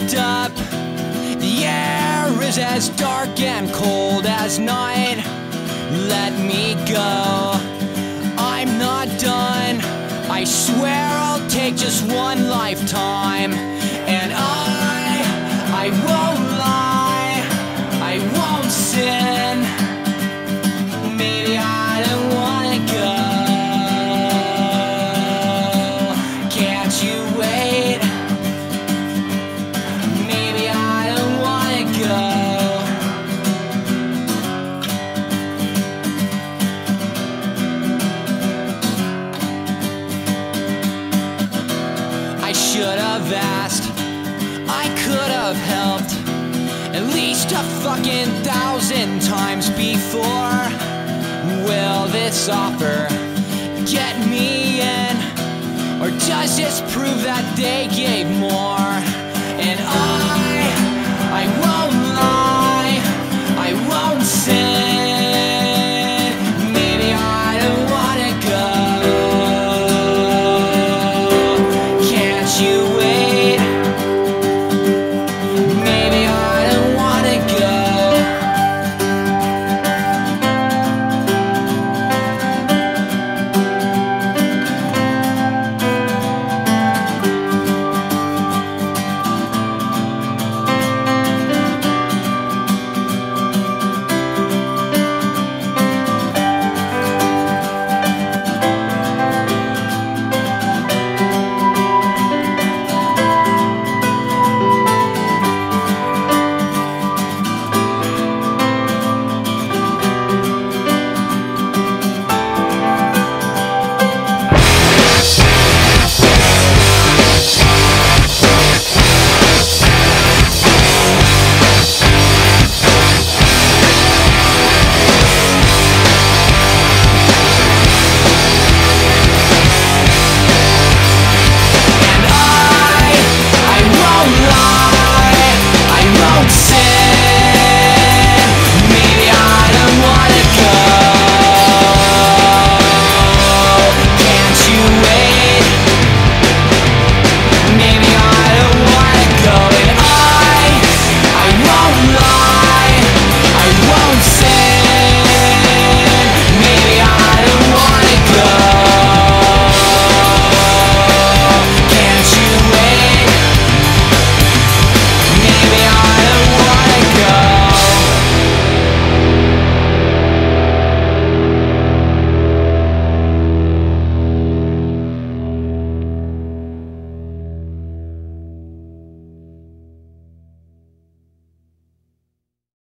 locked up. The air is as dark and cold as night. Let me go, I'm not done. I swear I'll take just one lifetime. And I won't lie, I won't sin. Maybe I don't wanna go. Can't you wait? Maybe I don't wanna go. I should have asked, I could have helped at least a fucking 1,000 times before. Will this offer get me in, or does this prove that they gave more? And I